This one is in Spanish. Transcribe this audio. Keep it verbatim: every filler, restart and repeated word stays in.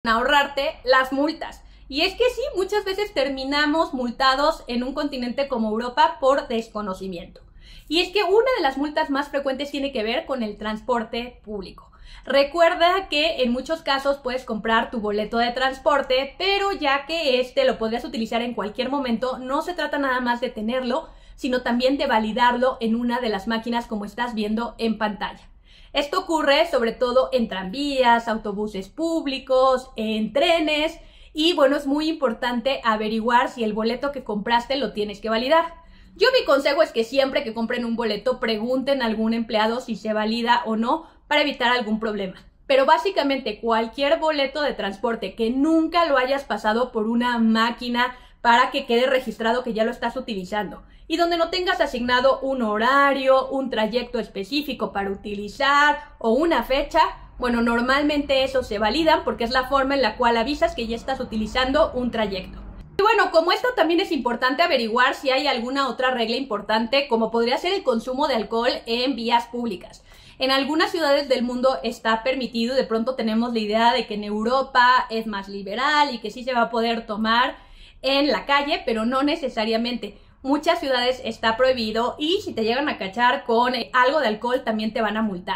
ahorrarte las multas. Y es que sí, muchas veces terminamos multados en un continente como Europa por desconocimiento. Y es que una de las multas más frecuentes tiene que ver con el transporte público. Recuerda que en muchos casos puedes comprar tu boleto de transporte, pero ya que este lo podrías utilizar en cualquier momento, no se trata nada más de tenerlo, sino también de validarlo en una de las máquinas como estás viendo en pantalla. Esto ocurre sobre todo en tranvías, autobuses públicos, en trenes y bueno, es muy importante averiguar si el boleto que compraste lo tienes que validar. Yo mi consejo es que siempre que compren un boleto pregunten a algún empleado si se valida o no para evitar algún problema. Pero básicamente cualquier boleto de transporte que nunca lo hayas pasado por una máquina para que quede registrado que ya lo estás utilizando y donde no tengas asignado un horario, un trayecto específico para utilizar o una fecha, bueno, normalmente esos se validan porque es la forma en la cual avisas que ya estás utilizando un trayecto. Y bueno, como esto también es importante averiguar si hay alguna otra regla importante, como podría ser el consumo de alcohol en vías públicas. En algunas ciudades del mundo está permitido, de pronto tenemos la idea de que en Europa es más liberal y que sí se va a poder tomar en la calle, pero no necesariamente. Muchas ciudades está prohibido y si te llegan a cachar con algo de alcohol también te van a multar.